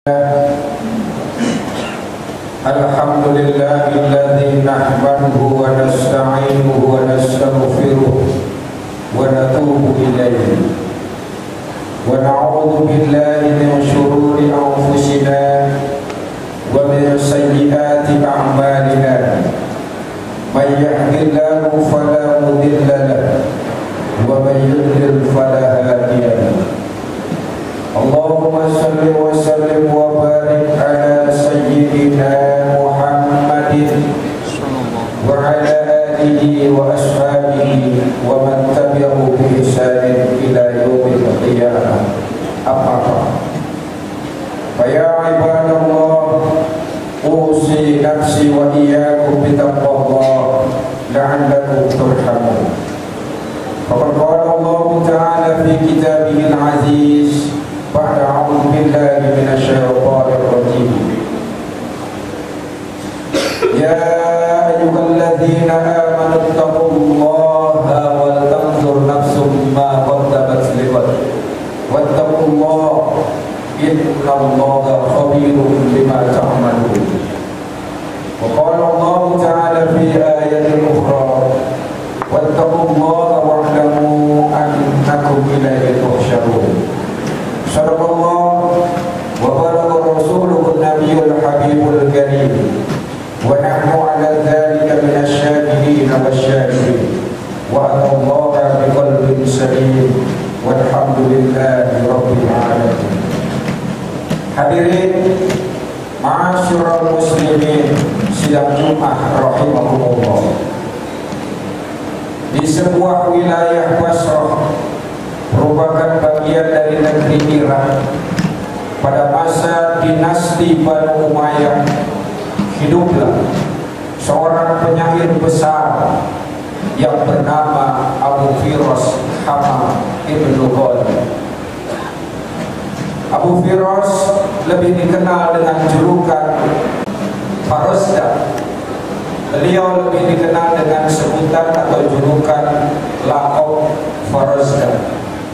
Alhamdulillahilladzi nahmaduhu wa nasta'inuhu wa nastaghfiruh wa natubu ilayhi wa na'udzu billahi min shururi anfusina wa min sayyiati a'malina. May yahdihillahu fala mudilla lahu wa may yudlil fala hadiya lahu. Allahumma salli wa sallim wa barik ala sayyidina Muhammadin wa ala alihi wa ashabihi wa man tabi'ahu bi ihsanin ila yaumil qiyamah. Amma ba'd. Fa ya ibadallah, usi nafsi wa iyyakum bi taqwallah la'allakum turhamun. Faqad qala Allah ta'ala fi kitabihil aziz ba'da a'udzu billahi minasyaitonir rajim. Ya ayyuhalladzina amanu taqullaha wal tanzur nafsum ma qaddamat lighad wattaqullaha innallaha khabirun bima ta'malun. Wa qala Allah ta'ala fi ayatin ukhra wattaqullaha wa'lamu annakum ilayhi tuhsyarun. Sadaqallah wa balagha rasuluhu an-nabiyyul habibul karim wa nahnu ala dzalika minasy-syahidin wasy-syakirin wa atallaha biqalbin salim walhamdulillahi rabbil alamin. Hadirin ma'asyiral muslimin sidang Jumat rahimakumullah. Di sebuah wilayah Basrah merupakan bagian dari negeri Irak pada masa dinasti Banu Umayyah, hiduplah seorang penyair besar yang bernama Abu Firas Hamam Ibnu Ghalib. Abu Firas lebih dikenal dengan julukan Farasdak. Beliau lebih dikenal dengan sebutan atau julukan laqab Farasdak.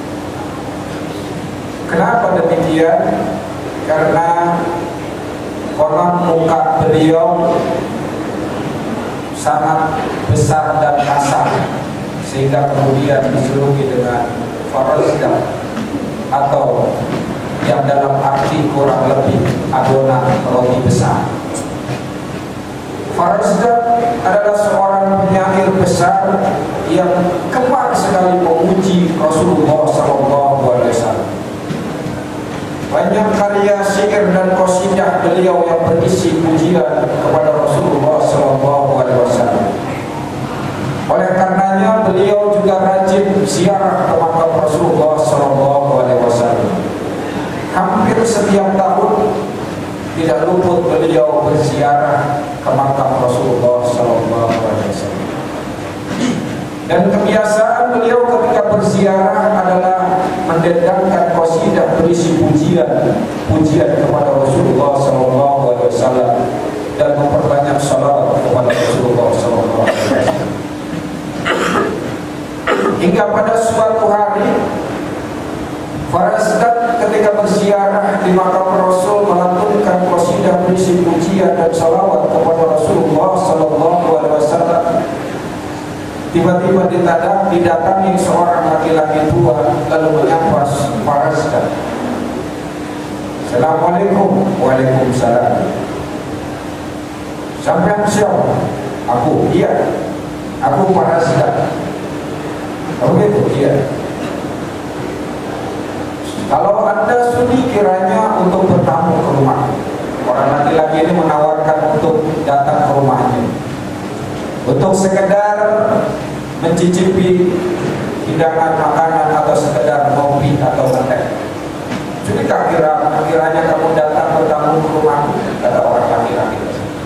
Kenapa demikian? Karena konon muka beliau sangat besar dan kasar, sehingga kemudian dijuluki dengan Farasdak, atau yang dalam arti kurang lebih adonan roti besar. Farasdak adalah seorang penyair besar yang gemar sekali memuji Rasulullah SAW. Banyak karya syair dan qasidah beliau yang berisi pujian kepada Rasulullah SAW. Oleh karenanya beliau juga rajin ziarah ke makam Rasulullah SAW. Hampir setiap tahun tidak luput beliau berziarah ke makam Rasulullah SAW. Dan kebiasaan beliau ketika berziarah adalah mendendangkan qasidah berisi pujian kepada Rasulullah SAW dan memperbanyak salawat kepada Rasulullah SAW. Hingga pada suatu hari Farasdak ketika berziarah di makam Rasul melantunkan qasidah berisi pujian dan salawat kepada Rasulullah SAW. Tiba-tiba didatangi seorang laki-laki tua lalu menyapa Farasdak. Assalamualaikum. Waalaikumsalam. Sampai siapa? Aku. Iya. Aku Farasdak. Oh gitu. Iya. Kalau Anda sudi kiranya untuk bertamu ke rumah, orang laki-laki ini menawarkan untuk datang ke rumahnya untuk sekedar mencicipi hidangan makanan atau sekedar ngopi atau teh. Jadi kiranya kamu datang bertamu ke rumahku, kata orang laki-laki.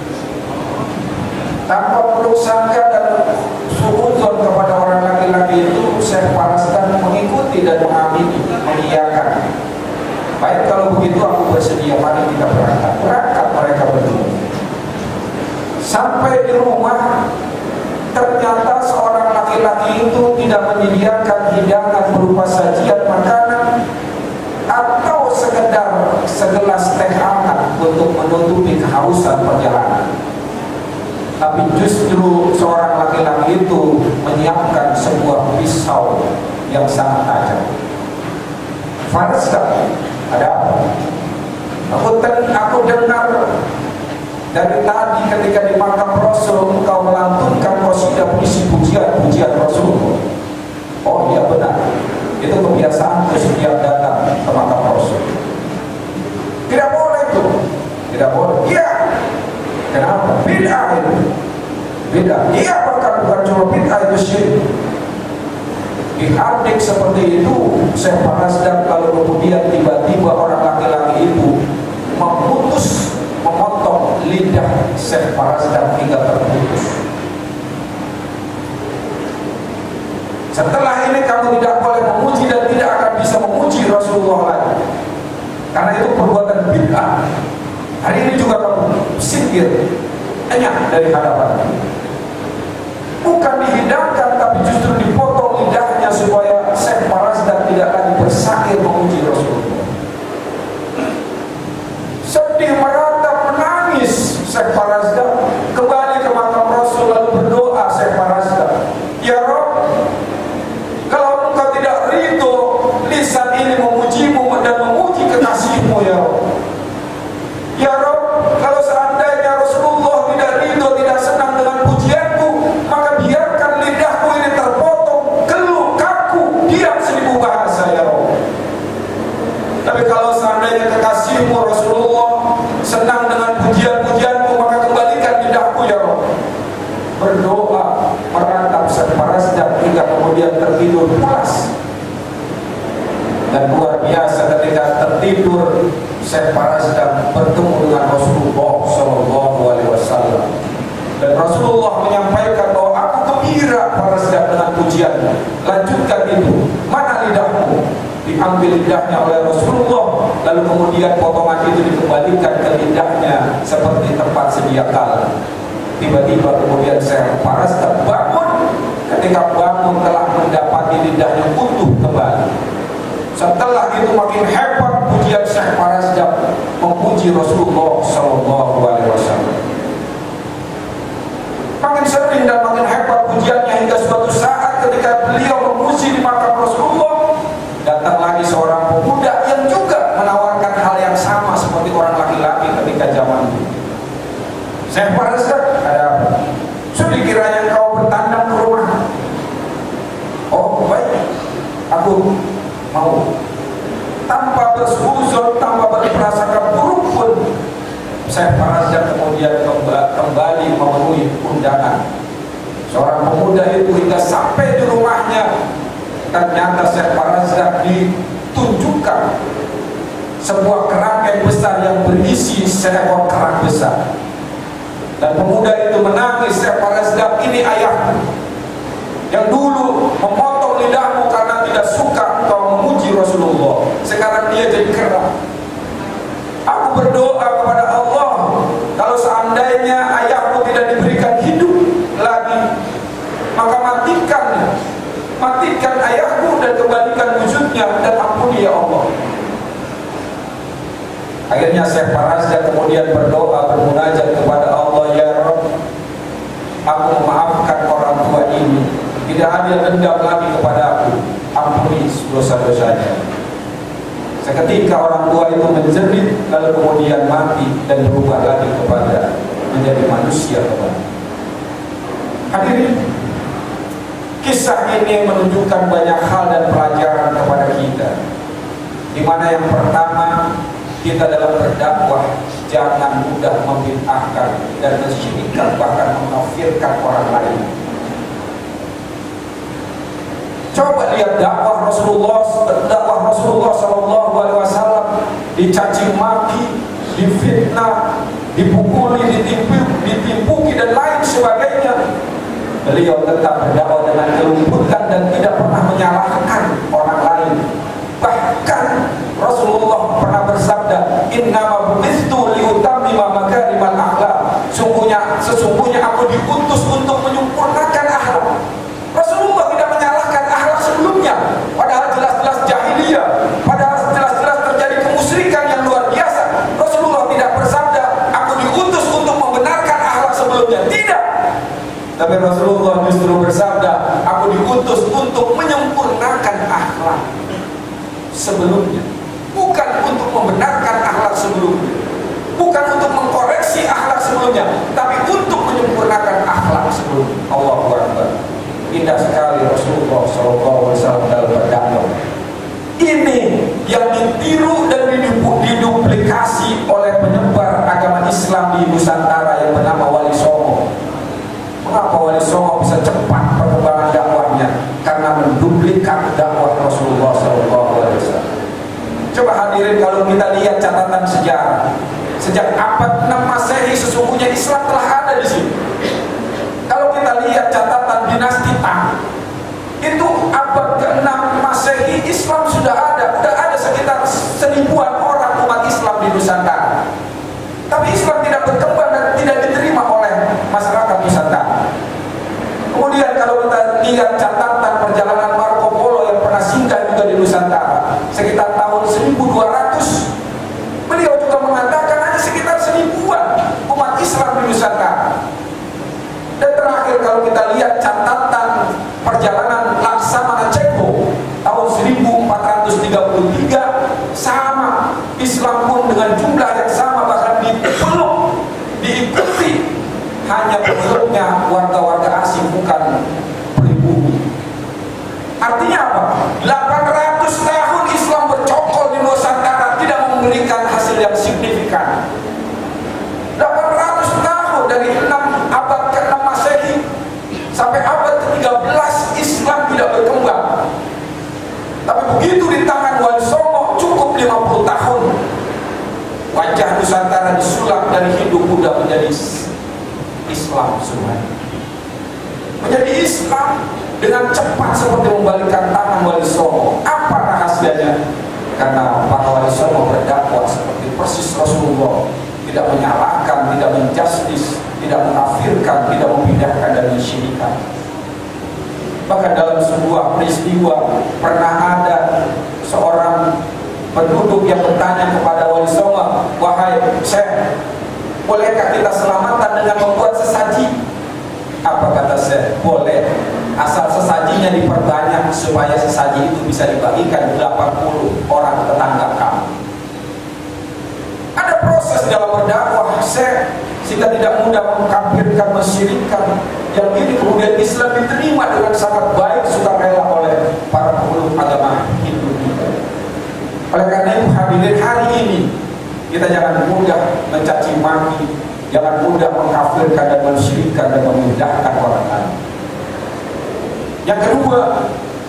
Tanpa perlu sangka dan suudzon kepada orang laki-laki itu, Syekh Farasdak mengikuti dan mengamini, mengiyakan. Baik, kalau begitu aku bersedia, mari kita berangkat. Berangkat mereka berdua. Sampai di rumah, ternyata seorang laki-laki itu tidak menyediakan hidangan berupa sajian makanan atau sekedar segelas teh hangat untuk menutupi kehausan perjalanan. Tapi justru seorang laki-laki itu menyiapkan sebuah pisau yang sangat tajam. Farasdak, ada apa? Aku dengar dari tadi ketika di makam Rasul engkau melantunkan qasidah pujian Rasul. Oh iya benar, itu kebiasaan setiap datang ke makam Rasul. Tidak boleh itu, tidak boleh. Iya, kenapa? Bid'ah itu, bid'ah. Iya, bahkan bukan cuma bid'ah, itu syirik. Dihardik seperti itu, Syekh Farasdak, kalau kemudian tiba-tiba orang laki-laki itu memotong lidah Syekh Farasdak hingga terputus. Setelah ini kamu tidak boleh memuji dan tidak akan bisa memuji Rasulullah lagi, karena itu perbuatan bid'ah. Hari ini juga kamu singkir, enyah dari hadapan. Bukan dihidangkan, tapi justru dipotong lidahnya supaya Syekh Farasdak tidak lagi bersair memuji Rasulullah. Sedih, meratap, menangis Syekh Farasdak, kembali ke makam Rasul lalu berdoa Syekh Farasdak, ya Rabb, kalau engkau tidak ridho lisan ini memujimu dan memuji kekasihmu ya Rabb, ya Rabb, kalau seandainya Rasulullah tidak ridho, tidak senang dengan pujianku, maka biarkan lidahku ini terpotong, keluh, kaku, diam 1000 bahasa ya Rabb. Tapi kalau seandainya kekasihmu Rasulullah senang dengan pujian-pujianku, maka kembalikan lidahku ya Rabb. Berdoa, merantap Syekh Farasdak hingga kemudian tertidur pulas. Dan luar biasa ketika tertidur Syekh Farasdak bertemu dengan Rasulullah SAW. Dan Rasulullah menyampaikan bahwa aku gembira Farasdak dengan pujiannya. Lanjutkan itu. Mana lidahmu? Diambil lidahnya oleh Rasulullah, lalu kemudian potongan itu dikembalikan ke lidahnya seperti tempat sedia kala. Tiba-tiba kemudian Syekh Farasdak bangun. Ketika bangun telah mendapati lidahnya utuh kembali. Setelah itu makin hebat pujian Syekh Farasdak memuji Rasulullah SAW. Makin sering dan makin hebat pujiannya hingga suatu saat ketika beliau memuji di makam Rasulullah, datang lagi seorang pemuda yang juga menawarkan hal yang sama seperti orang laki-laki ketika zaman itu. Syekh Farasdak, ada apa? Sudah kiranya kau bertandang ke rumah. Oh baik, aku mau. Tanpa bersuzon, tanpa berprasangka buruk pun, Syekh Farasdak kemudian kembali memenuhi undangan. Seorang pemuda itu hingga sampai di rumahnya, ternyata Syekh Farasdak ditunjukkan sebuah kerangkeng besar yang berisi seekor kerang besar. Dan pemuda itu menangis, Syekh Farasdak, ini ayahmu yang dulu memotong lidahmu karena tidak suka engkau memuji Rasulullah. Sekarang dia jadi kerang. Aku berdoa kepada Allah, kalau seandainya ayahmu tidak diberikan hidup lagi, maka matikan ayahku dan kembalikan wujudnya dan ampuni ya Allah. Akhirnya Syekh Farasdak kemudian berdoa, bermunajat kepada Allah, ya Rabb, aku memaafkan orang tua ini, tidak ada dendam lagi kepada aku, ampuni dosa-dosanya. Seketika orang tua itu menjerit, lalu kemudian mati dan berubah lagi kepada menjadi manusia kembali. Hadirin, kisah ini menunjukkan banyak hal dan pelajaran kepada kita. Di mana yang pertama, kita dalam berdakwah jangan mudah membid'ahkan dan mensyirikkan, bahkan mengkafirkan orang lain. Coba lihat dakwah Rasulullah SAW dicaci maki, difitnah, dipukuli, ditimpuki dan lain sebagainya. Beliau tetap berdakwah dengan kelembutan dan tidak pernah menyalahkan orang lain. Bahkan Rasulullah pernah bersabda, innama bu'itsu liutammima makarimal akhlak. Sesungguhnya aku diutus untuk menyempurnakan akhlak. Rasulullah tidak menyalahkan akhlak sebelumnya, padahal jelas-jelas jahiliyah, padahal jelas-jelas terjadi kemusyrikan yang luar biasa. Rasulullah tidak bersabda Tapi Rasulullah justru bersabda, aku diutus untuk menyempurnakan akhlak sebelumnya, bukan untuk membenarkan akhlak sebelumnya, bukan untuk mengkoreksi akhlak sebelumnya, tapi untuk menyempurnakan akhlak sebelumnya. Allahu Akbar. Indah sekali Rasulullah SAW dalam berdakwah. Ini yang ditiru dan diduplikasi oleh penyebar agama Islam di Nusantara yang bernama Wali Songo. Mengapa Wali Songo bisa cepat perkembangan dakwahnya? Karena menduplikat dakwah Rasulullah SAW. Coba hadirin, kalau kita lihat catatan sejarah, sejak abad 6 Masehi sesungguhnya Islam telah ada di sini. Kalau kita lihat catatan dinasti Tang, itu abad ke-6 Masehi Islam sudah ada sekitar 1000-an orang umat Islam di Nusantara. Tapi Islam tidak berkembang dan tidak diterima oleh masyarakat Nusantara. Kemudian kalau kita lihat catatan perjalanan Marco Polo yang pernah singgah juga di Nusantara sekitar tahun 1200, beliau juga mengatakan hanya sekitar 1000-an umat Islam di Nusantara. Dan terakhir kalau kita lihat catatan perjalanan Laksamana Ceko tahun 1433, sama, Islam pun dengan jumlah yang sama, bahkan dipeluk, diikuti, hanya peluknya warga-warga asing, bukan pribumi. Artinya apa? 800 tahun Islam bercokol di Nusantara tidak memberikan hasil yang signifikan. 800 tahun dari abad ke-6 Masehi sampai abad ke-13 Islam tidak berkembang. Tapi begitu di tangan Wali Songo cukup 50 tahun, wajah Nusantara disulap dari Hindu Buddha menjadi Islam semua. Menjadi Islam dengan cepat seperti membalikkan tangan Wali Songo. Apa rahasianya? Karena para Wali Songo berdakwah seperti persis Rasulullah, tidak menyalahkan, tidak menjustis, tidak mengkafirkan, tidak memindahkan dan mensyirikan. Bahkan dalam sebuah peristiwa pernah ada seorang penduduk yang bertanya kepada Wali Songo, wahai Syekh, bolehkah kita selamatan dengan membuat sesaji? Apa kata Syekh? Boleh, asal sesajinya diperbanyak supaya sesaji itu bisa dibagikan 80 orang tetangga kamu. Ada proses dalam berdakwah, Syekh, sehingga tidak mudah mengkafirkan, mensyirikkan. Yang ini kemudian Islam diterima dengan sangat baik, sukarela oleh para pemeluk agama Hindu kita. Oleh karena itu hadirin, hari ini kita jangan mudah mencaci maki, jangan mudah mengkafirkan dan mensyirikkan dan memindahkan orang lain. Yang kedua,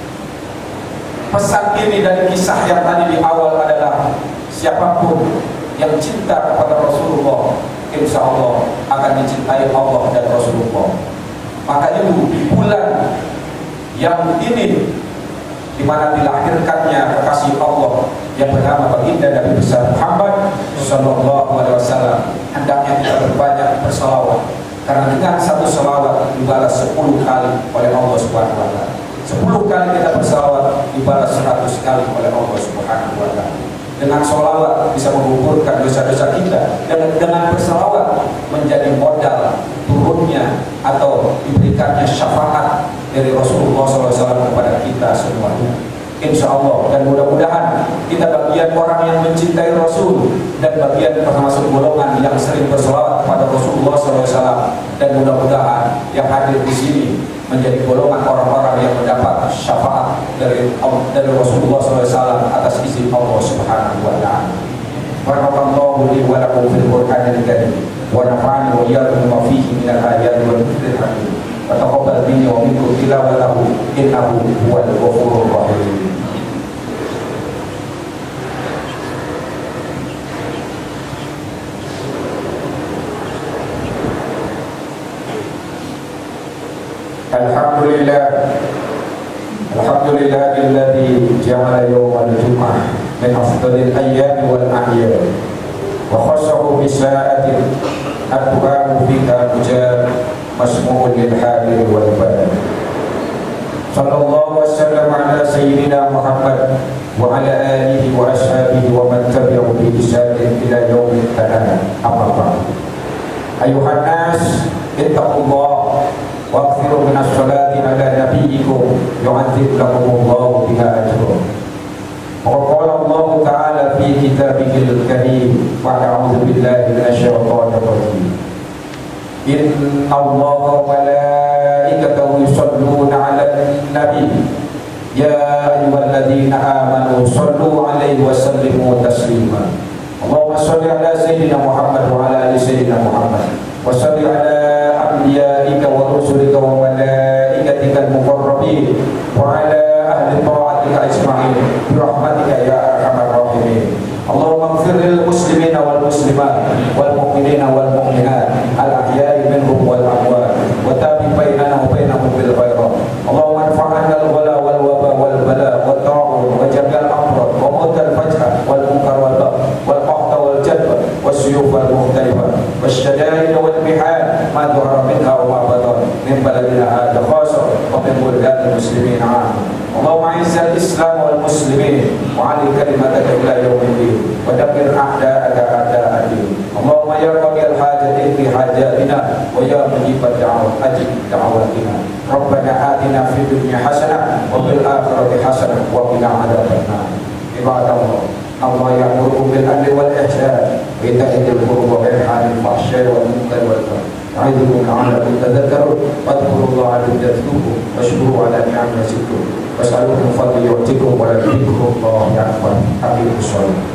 pesan ini dari kisah yang tadi di awal adalah siapapun yang cinta kepada Rasulullah, insya Allah akan dicintai Allah dan Rasulullah. Maka itu di bulan yang ini, di mana dilahirkannya kekasih Allah yang bernama baginda Nabi besar Muhammad Sallallahu Alaihi Wasallam, hendaknya kita berbanyak bersalawat, karena dengan satu salawat dibalas 10 kali oleh Allah Subhanahu Wa Taala. 10 kali kita bersalawat dibalas 100 kali oleh Allah Subhanahu Wa Taala. Dengan salawat bisa mengukurkan dosa-dosa kita, dan dengan bersalawat menjadi modal turunnya atau diberikannya syafaat dari Rasulullah SAW kepada kita semuanya. Insya Allah, dan mudah-mudahan kita bagian orang yang mencintai Rasul, dan bagian termasuk golongan yang sering bersalawat kepada Rasulullah SAW, dan mudah-mudahan yang hadir di sini menjadi golongan orang-orang yang mendapat syafaat dari Rasulullah SAW atas izin Allah Subhanahu Wa Taala. Barakallahu li wa lakum fil Qur'anil karim wa nafa'ani wa iyyakum bima fihi minal ayati wal dhikril hakim. Wa taqabbal minni wa minkum tilawatahu innahu huwal ghafurur rahim. Alhamdulillahilladzi ja'ala yawmal jum'ah min afdalil ayyami wal a'yad wa khassahu bi sa'atin atba'u fiha mujab masmu'un lil hadir wal bad. Sallallahu wasallam ala sayyidina Muhammad wa ala alihi wa ashabihi wa man tabi'ahu bi ihsan ila yaumil qiyamah. Amma ba'd. Ayuhan nas اتقوا الله واكثروا من الصلاة على نبيكم يعذب لكم الله بها أجرا. وقال الله تعالى في كتابه الكريم بعد أعوذ بالله من الشيطان الرجيم إن الله وملائكته يصلون على النبي يا أيها الذين آمنوا صلوا عليه وسلموا تسليما. اللهم صل على سيدنا محمد وعلى آل سيدنا محمد وصل على أنبيائك ورسلك وملائكتك المقربين وعلى أهل طاعتك أجمعين برحمتك يا أرحم الراحمين. اللهم اغفر للمسلمين والمسلمات والمؤمنين والمؤمنات الأحياء منهم والأموات وتابع بيننا وبينهم بالخيرات. اللهم ارفع عنا الغلا والوباء والبلاء والطاعون وجميع الأمراض وموت الفجأة والمنكر والبغي والقحط والجدب والسيوف المختلفة والشدائد والمحال ما ظهر منها وما بطن من بلدنا هذا خاصة ومن بلدان المسلمين عامة. اللهم اعز الإسلام والمسلمين وعلي كلمتك إلى يوم الدين ودمر أعداءك أعداء الدين. اللهم يا قاضي الحاجة اقض حاجاتنا ويا مجيب الدعوة أجب دعواتنا. ربنا آتنا في الدنيا حسنة وفي الآخرة حسنة وقنا عذاب النار. عباد الله الله يأمركم بالعدل والإحسان وإيتاء ذي القربى وينهى عن الفحشاء والمنكر والبغي يعظكم لعلكم تذكرون. واذكروا الله يذكركم واشكروا على نعمه يزدكم واسألوه من فضله يؤتكم ولذكر الله أكبر. حقيقة الصلاة.